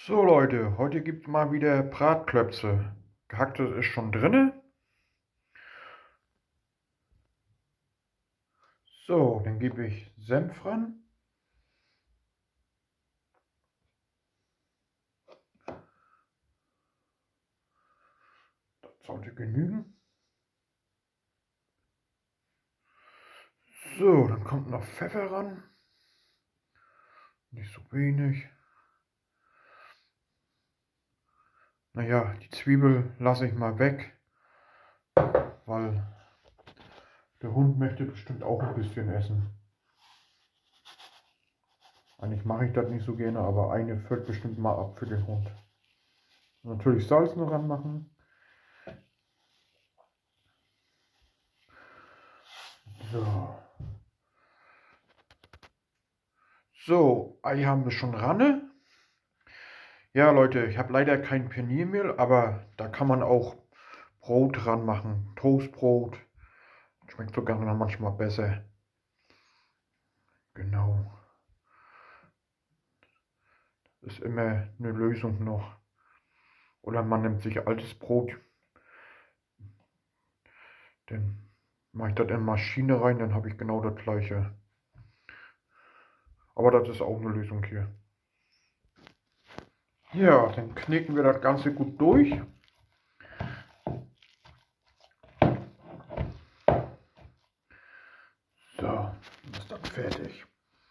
So Leute, heute gibt es mal wieder Bratklöpse. Gehacktes ist schon drinne. So, dann gebe ich Senf ran. Das sollte genügen. So, dann kommt noch Pfeffer ran. Nicht so wenig. Naja, die Zwiebel lasse ich mal weg, weil der Hund möchte bestimmt auch ein bisschen essen. Eigentlich mache ich das nicht so gerne, aber eine fällt bestimmt mal ab für den Hund. Natürlich Salz noch ranmachen. So. So, Ei haben wir schon ran. Ja, Leute, ich habe leider kein Paniermehl, aber da kann man auch Brot dran machen. Toastbrot. Schmeckt sogar noch manchmal besser. Genau. Ist immer eine Lösung noch. Oder man nimmt sich altes Brot. Dann mache ich das in Maschine rein, dann habe ich genau das gleiche. Aber das ist auch eine Lösung hier. Ja, dann knicken wir das Ganze gut durch. So, ist dann fertig.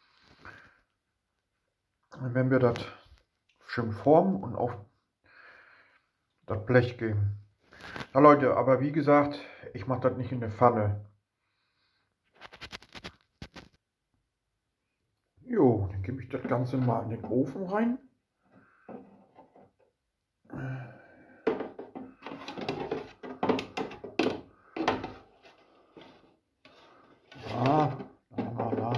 Und wenn wir das schön formen und auf das Blech geben. Na Leute, aber wie gesagt, ich mache das nicht in der Pfanne. Jo, dann gebe ich das Ganze mal in den Ofen rein. Ja.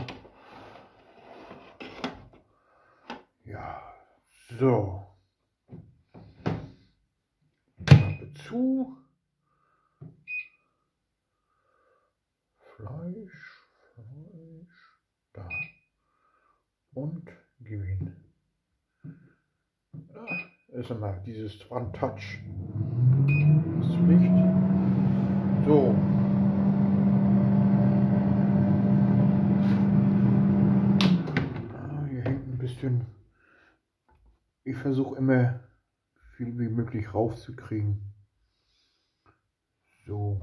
Ja, so. Klappe zu. Fleisch, da. Und gib ihn. Da ist immer dieses One-Touch. Das Licht. So. Hier hängt ein bisschen. Ich versuche immer viel wie möglich rauszukriegen. So.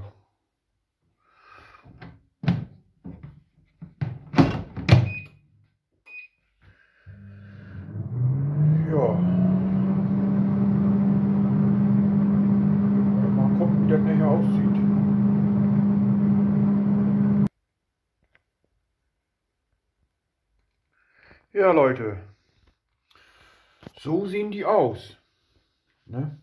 Ja. Mal gucken, wie das nachher aussieht. Ja, Leute. So sehen die aus. Ne?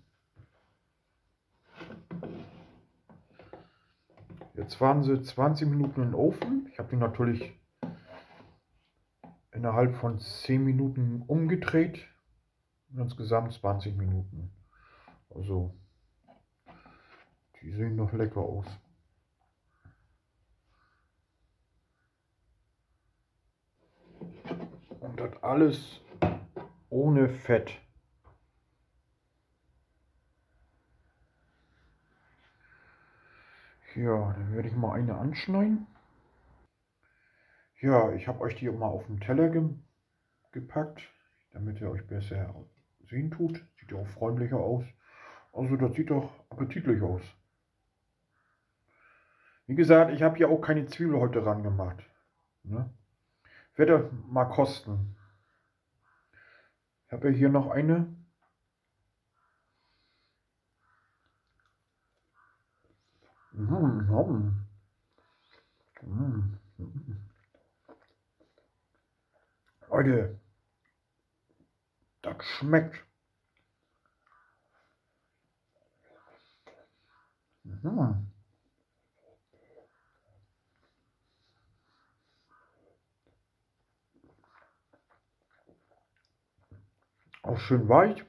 Jetzt waren sie 20 Minuten im Ofen. Ich habe die natürlich innerhalb von 10 Minuten umgedreht. Insgesamt 20 Minuten. Also, die sehen noch lecker aus. Und das alles ohne Fett. Ja, dann werde ich mal eine anschneiden. Ja, ich habe euch die mal auf den Teller gepackt, damit ihr euch besser sehen tut. Sieht ja auch freundlicher aus. Also das sieht doch appetitlich aus. Wie gesagt, ich habe hier auch keine Zwiebel heute ran gemacht. Ne? Werde mal kosten. Ich habe ja hier noch eine. Leute, das schmeckt. Auch schön weich.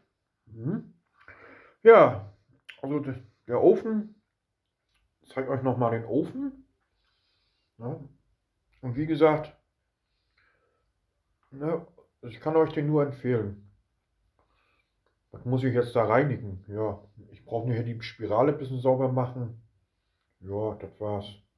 Ja, also der Ofen. Ich zeige euch nochmal den Ofen. Ja. Und wie gesagt, ne, ich kann euch den nur empfehlen. Was muss ich jetzt da reinigen? Ja, ich brauche nur hier die Spirale ein bisschen sauber machen. Ja, das war's.